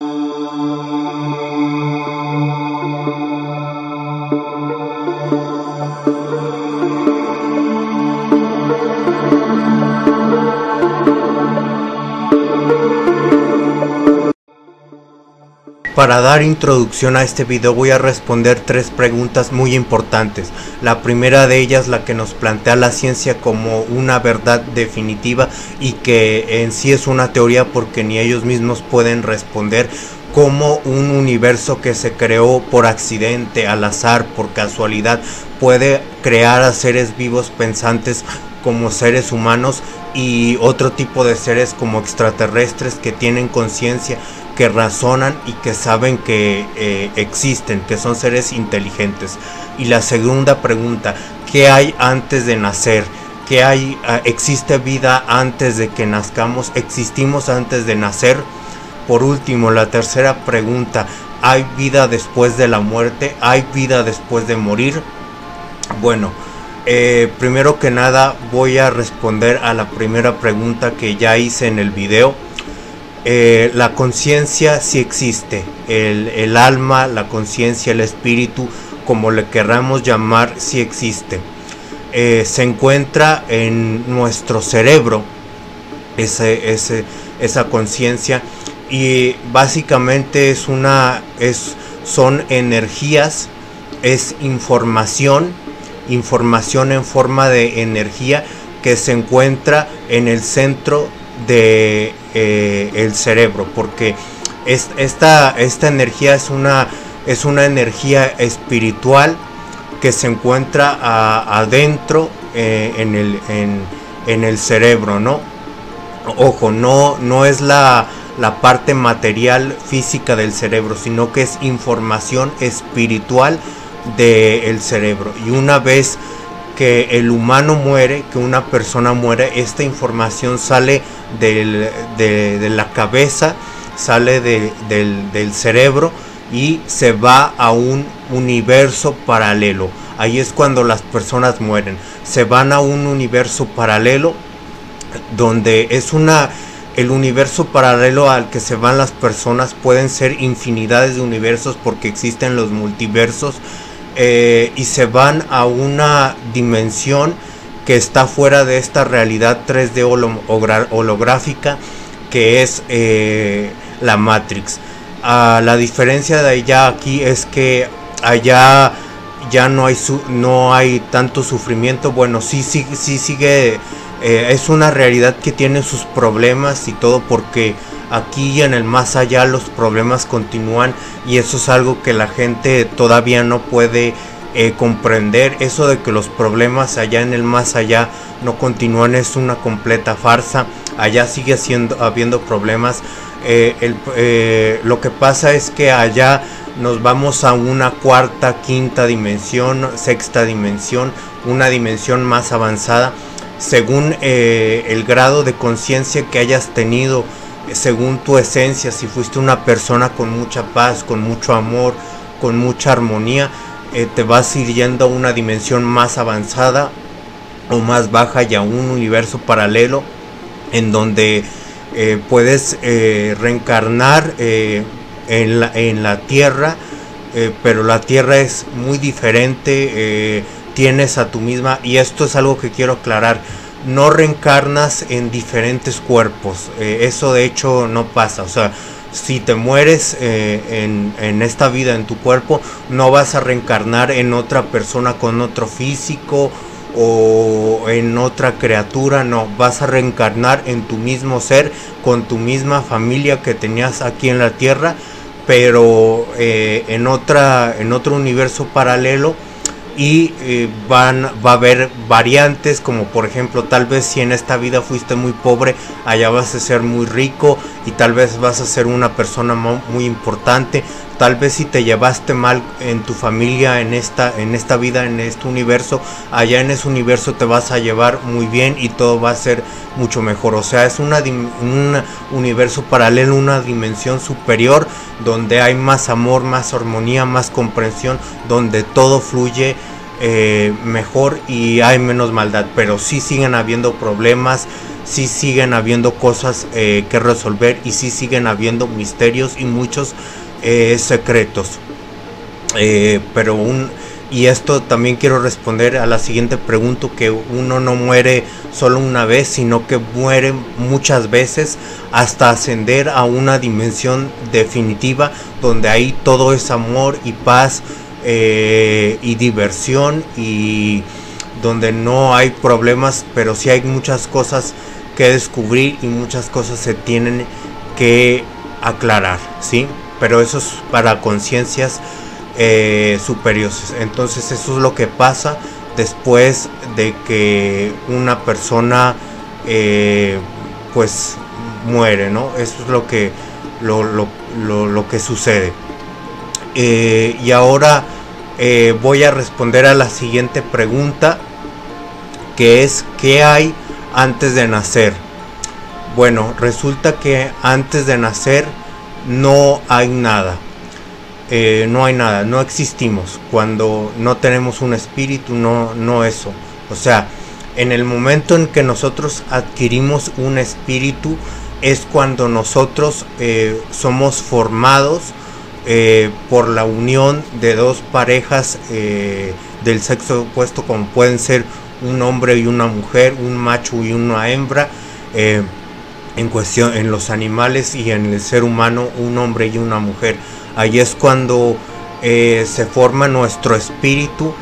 Para dar introducción a este video voy a responder 3 preguntas muy importantes. La primera de ellas, la que nos plantea la ciencia como una verdad definitiva y que en sí es una teoría porque ni ellos mismos pueden responder, cómo un universo que se creó por accidente, al azar, por casualidad, puede crear a seres vivos pensantes como seres humanos y otro tipo de seres como extraterrestres que tienen conciencia, que razonan y que saben que existen, que son seres inteligentes. Y la segunda pregunta, ¿qué hay antes de nacer? ¿Qué hay? ¿Existe vida antes de que nazcamos? ¿Existimos antes de nacer? Por último, la tercera pregunta, ¿hay vida después de la muerte? ¿Hay vida después de morir? Bueno, primero que nada voy a responder a la primera pregunta que ya hice en el video. La conciencia sí existe, el alma, la conciencia, el espíritu, como le queramos llamar, sí existe. Se encuentra en nuestro cerebro esa conciencia, y básicamente son energías, es información en forma de energía que se encuentra en el centro de el cerebro, porque esta energía es una energía espiritual que se encuentra adentro en el cerebro, ¿no? Ojo, no es la parte material física del cerebro, sino que es información espiritual del cerebro. Y una vez que el humano muere, que una persona muere, esta información sale de la cabeza, sale del cerebro y se va a un universo paralelo. Ahí es cuando las personas mueren, se van a un universo paralelo donde el universo paralelo al que se van las personas. Pueden ser infinidades de universos porque existen los multiversos, y se van a una dimensión que está fuera de esta realidad 3D holográfica que es la Matrix. La diferencia de allá aquí es que allá ya no hay tanto sufrimiento. Bueno, sí sigue, es una realidad que tiene sus problemas y todo, porque aquí en el más allá los problemas continúan, y eso es algo que la gente todavía no puede comprender. Eso de que los problemas allá en el más allá no continúan es una completa farsa. Allá sigue habiendo problemas. Lo que pasa es que allá nos vamos a una cuarta, quinta dimensión, sexta dimensión, una dimensión más avanzada, según el grado de conciencia que hayas tenido, según tu esencia. Si fuiste una persona con mucha paz, con mucho amor, con mucha armonía, te vas a ir yendo a una dimensión más avanzada o más baja, y a un universo paralelo en donde puedes reencarnar en la tierra, pero la tierra es muy diferente. Tienes a tu misma, y esto es algo que quiero aclarar, no reencarnas en diferentes cuerpos, eso de hecho no pasa. O sea, si te mueres en esta vida, en tu cuerpo, no vas a reencarnar en otra persona con otro físico o en otra criatura, no, vas a reencarnar en tu mismo ser, con tu misma familia que tenías aquí en la tierra, pero en otro universo paralelo. Y va a haber variantes, como por ejemplo, tal vez si en esta vida fuiste muy pobre, allá vas a ser muy rico, y tal vez vas a ser una persona muy importante. Tal vez si te llevaste mal en tu familia en esta vida, en este universo, allá en ese universo te vas a llevar muy bien y todo va a ser mucho mejor. O sea, es un universo paralelo, una dimensión superior, donde hay más amor, más armonía, más comprensión, donde todo fluye mejor y hay menos maldad, pero sí siguen habiendo problemas, sí siguen habiendo cosas que resolver y sí siguen habiendo misterios y muchos secretos. Y esto también quiero responder a la siguiente pregunta, que uno no muere solo una vez, sino que muere muchas veces hasta ascender a una dimensión definitiva donde ahí todo es amor y paz y diversión, y donde no hay problemas, pero sí hay muchas cosas que descubrir y muchas cosas se tienen que aclarar, ¿sí? Pero eso es para conciencias superiores. Entonces eso es lo que pasa después de que una persona pues muere, ¿no? Eso es lo que sucede. Y ahora voy a responder a la siguiente pregunta, que es: ¿qué hay antes de nacer? Bueno, resulta que antes de nacer no hay nada. No hay nada, no existimos. Cuando no tenemos un espíritu, no eso. O sea, en el momento en que nosotros adquirimos un espíritu es cuando nosotros somos formados por la unión de dos parejas del sexo opuesto, como pueden ser un hombre y una mujer, un macho y una hembra. En los animales y en el ser humano, un hombre y una mujer. Ahí es cuando se forma nuestro espíritu,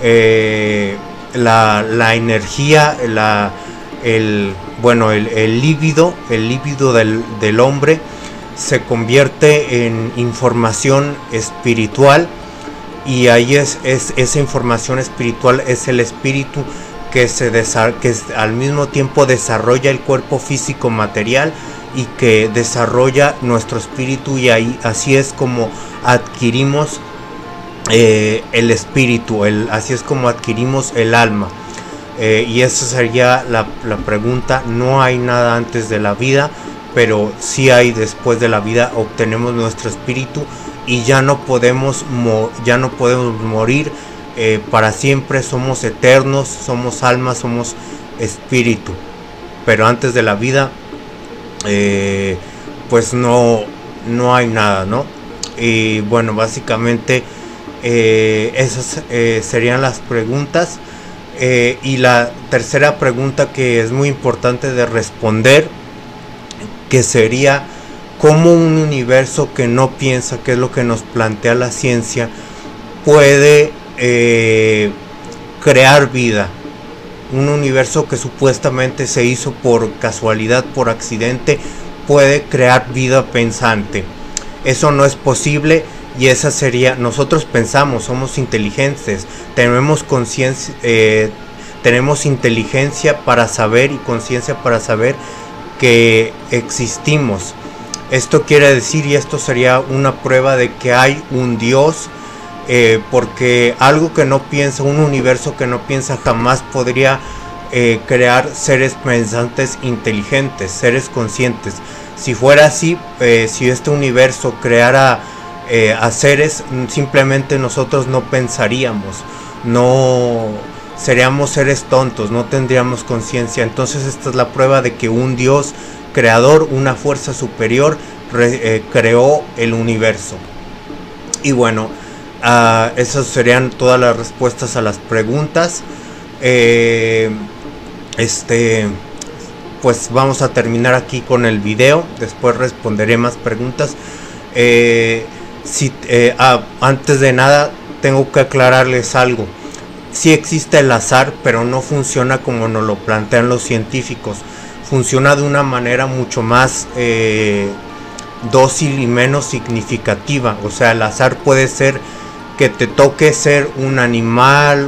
la energía, el líbido del hombre se convierte en información espiritual, y ahí es esa información espiritual es el espíritu que al mismo tiempo desarrolla el cuerpo físico material y que desarrolla nuestro espíritu, y así es como adquirimos el espíritu, así es como adquirimos el alma. Y esa sería la pregunta. No hay nada antes de la vida, pero sí hay después de la vida. Obtenemos nuestro espíritu y ya no podemos morir para siempre. Somos eternos, somos alma, somos espíritu, pero antes de la vida pues no hay nada, ¿no? Y bueno, básicamente esas serían las preguntas. Y la tercera pregunta, que es muy importante de responder, que sería: ¿cómo un universo que no piensa, que es lo que nos plantea la ciencia, puede crear vida? Un universo que supuestamente se hizo por casualidad, por accidente, puede crear vida pensante. Eso no es posible, y esa sería: nosotros pensamos, somos inteligentes, tenemos conciencia, tenemos inteligencia para saber y conciencia para saber que existimos. Esto quiere decir, y esto sería una prueba de que hay un Dios, porque algo que no piensa, un universo que no piensa, jamás podría crear seres pensantes inteligentes, seres conscientes. Si fuera así, si este universo creara a seres, simplemente nosotros no pensaríamos, no seríamos seres tontos, no tendríamos conciencia. Entonces esta es la prueba de que un Dios creador, una fuerza superior, creó el universo. Y bueno, esas serían todas las respuestas a las preguntas. Pues vamos a terminar aquí con el video. Después responderé más preguntas. Antes de nada tengo que aclararles algo. Sí existe el azar, pero no funciona como nos lo plantean los científicos. Funciona de una manera mucho más dócil y menos significativa. O sea, el azar puede ser que te toque ser un animal,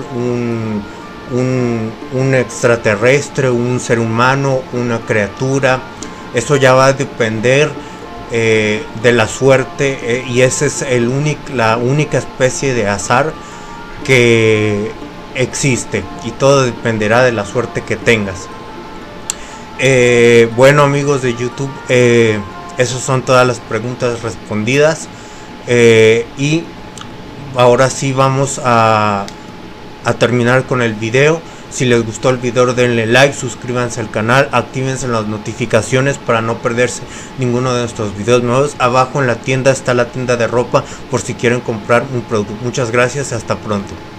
un extraterrestre, un ser humano, una criatura. Eso ya va a depender de la suerte, y esa es la única especie de azar que existe, y todo dependerá de la suerte que tengas. Bueno, amigos de YouTube, esas son todas las preguntas respondidas, y ahora sí vamos a a terminar con el video. Si les gustó el video, denle like, suscríbanse al canal, actívense las notificaciones para no perderse ninguno de nuestros videos nuevos. Abajo en la tienda está la tienda de ropa por si quieren comprar un producto. Muchas gracias y hasta pronto.